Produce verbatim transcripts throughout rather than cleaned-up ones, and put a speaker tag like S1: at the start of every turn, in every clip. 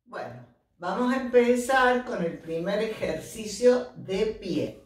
S1: Bueno, vamos a empezar con el primer ejercicio de pie.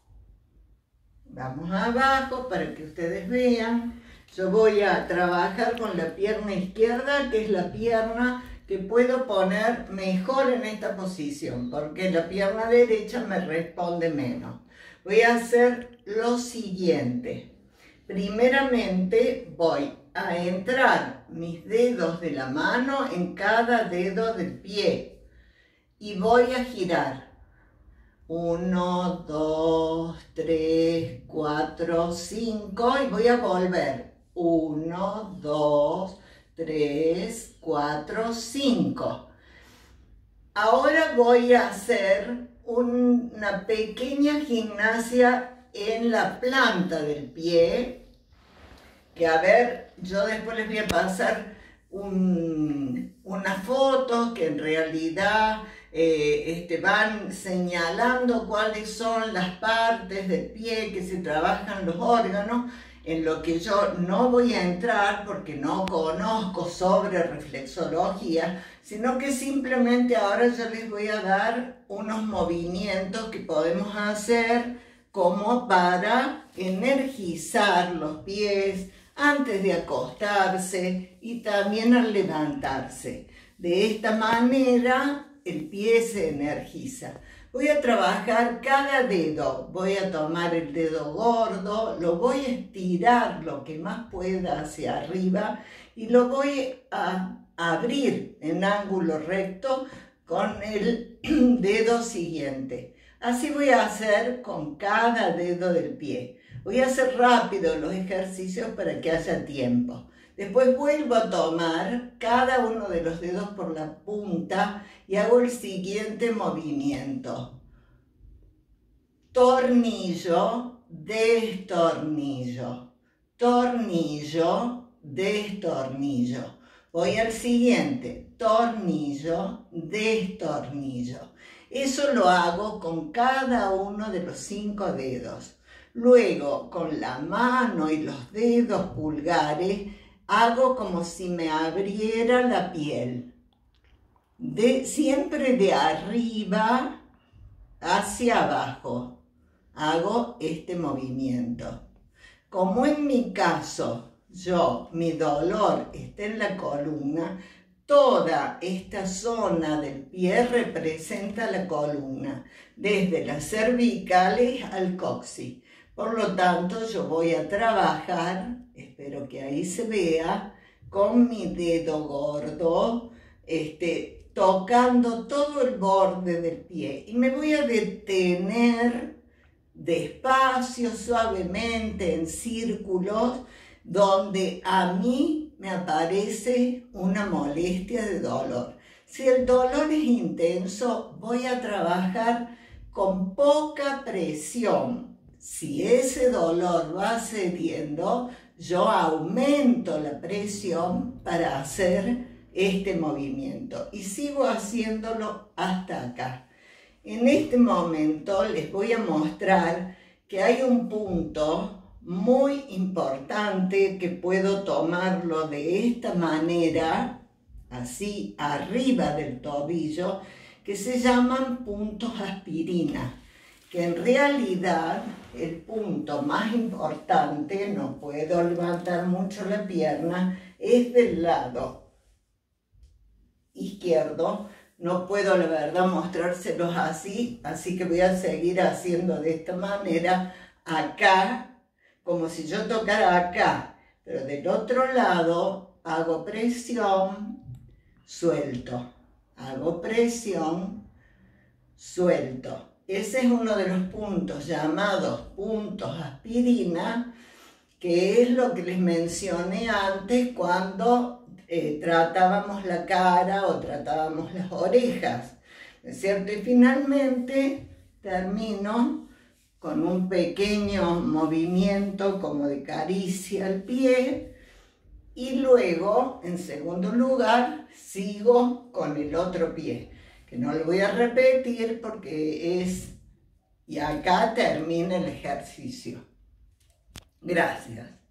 S1: Vamos abajo para que ustedes vean. Yo voy a trabajar con la pierna izquierda, que es la pierna que puedo poner mejor en esta posición, porque la pierna derecha me responde menos. Voy a hacer lo siguiente. Primeramente voy a entrar mis dedos de la mano en cada dedo del pie y voy a girar. Uno, dos, tres, cuatro, cinco y voy a volver. Uno, dos, tres, cuatro, cinco. Ahora voy a hacer un, una pequeña gimnasia en la planta del pie, que a ver, yo después les voy a pasar un, unas fotos que en realidad eh, este, van señalando cuáles son las partes del pie que se trabajan los órganos, en lo que yo no voy a entrar porque no conozco sobre reflexología, sino que simplemente ahora yo les voy a dar unos movimientos que podemos hacer como para energizar los pies antes de acostarse y también al levantarse. De esta manera el pie se energiza. Voy a trabajar cada dedo, voy a tomar el dedo gordo, lo voy a estirar lo que más pueda hacia arriba y lo voy a abrir en ángulo recto con el dedo siguiente. Así voy a hacer con cada dedo del pie. Voy a hacer rápido los ejercicios para que haya tiempo. Después vuelvo a tomar cada uno de los dedos por la punta y hago el siguiente movimiento. Tornillo, destornillo, tornillo, destornillo. Voy al siguiente, tornillo, destornillo. Eso lo hago con cada uno de los cinco dedos. Luego, con la mano y los dedos pulgares, hago como si me abriera la piel. De, siempre de arriba hacia abajo. Hago este movimiento. Como en mi caso, yo, mi dolor está en la columna, toda esta zona del pie representa la columna, desde las cervicales al coxis. Por lo tanto, yo voy a trabajar, espero que ahí se vea, con mi dedo gordo, este, tocando todo el borde del pie. Y me voy a detener despacio, suavemente, en círculos, donde a mí me aparece una molestia de dolor. Si el dolor es intenso, voy a trabajar con poca presión. Si ese dolor va cediendo, yo aumento la presión para hacer este movimiento y sigo haciéndolo hasta acá. En este momento les voy a mostrar que hay un punto muy importante que puedo tomarlo de esta manera, así arriba del tobillo, que se llaman puntos aspirina, que en realidad el punto más importante, no puedo levantar mucho la pierna, es del lado izquierdo. No puedo, la verdad, mostrárselos así, así que voy a seguir haciendo de esta manera, acá, como si yo tocara acá, pero del otro lado hago presión, suelto, hago presión, suelto. Ese es uno de los puntos llamados puntos aspirina, que es lo que les mencioné antes cuando eh, tratábamos la cara o tratábamos las orejas, ¿no es cierto? Y finalmente termino con un pequeño movimiento como de caricia al pie y luego, en segundo lugar, sigo con el otro pie, que no lo voy a repetir porque es, y acá termina el ejercicio. Gracias.